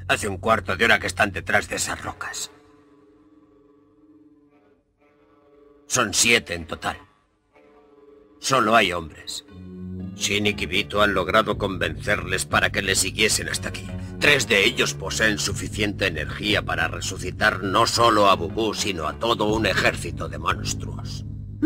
Hace un cuarto de hora que están detrás de esas rocas. Son 7 en total. Solo hay hombres. Shinnik y Vito han logrado convencerles para que le siguiesen hasta aquí. 3 de ellos poseen suficiente energía para resucitar no solo a Bubú, sino a todo un ejército de monstruos.